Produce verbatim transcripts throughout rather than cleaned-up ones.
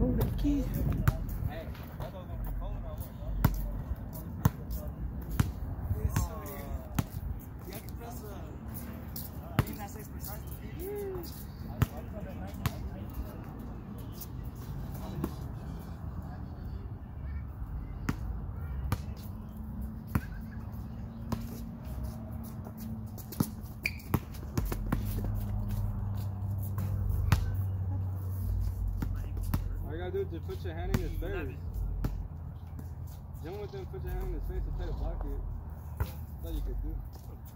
Hold the key. Dude, just put your hand in his face. Jump with him, put your hand in his face and try to block it. That's all you could do.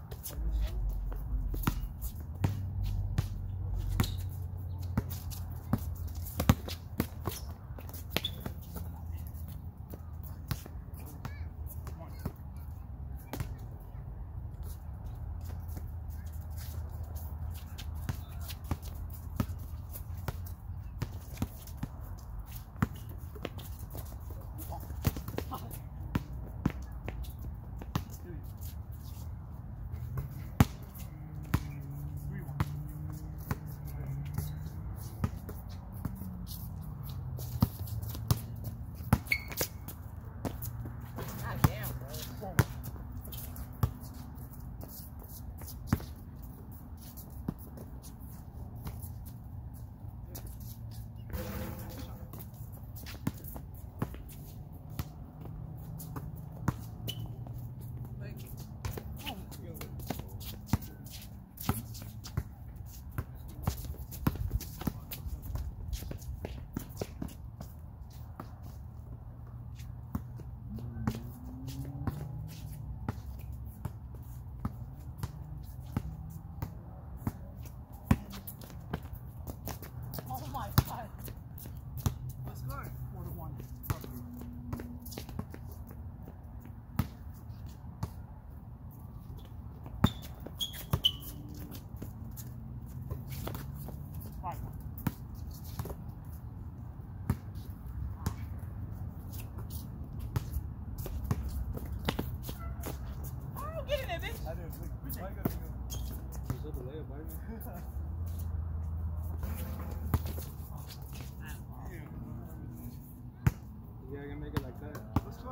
Yeah, I can make it like that. Let's go.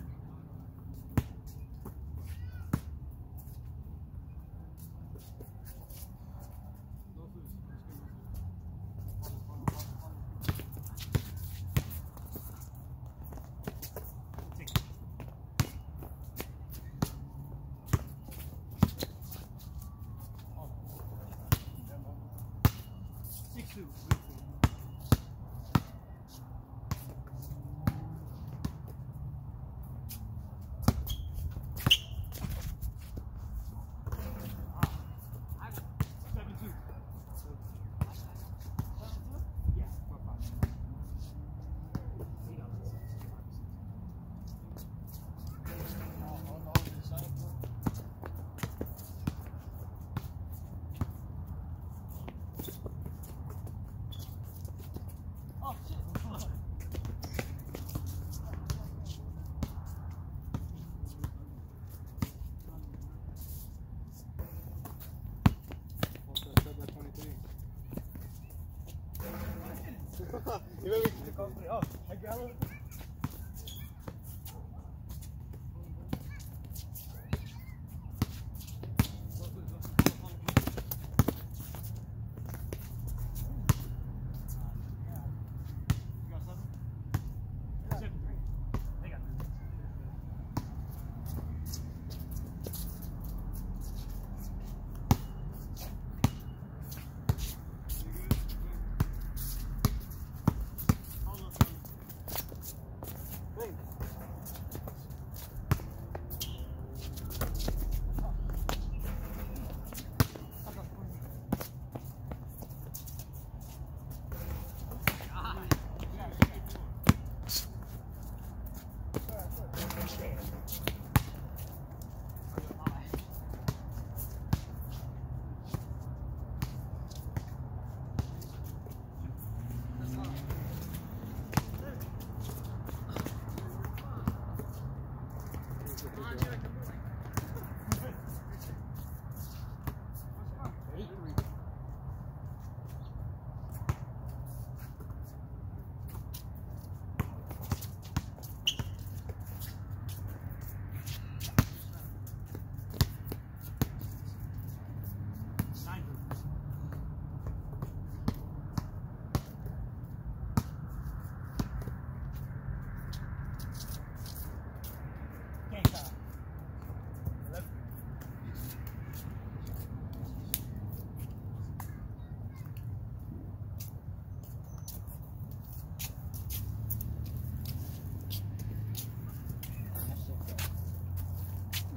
Six two. You know we call me. Oh, I got it.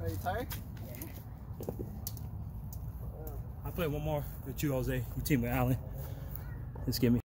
Ready, tired? I'll play one more with you, Jose. You team with Alan. Just give me.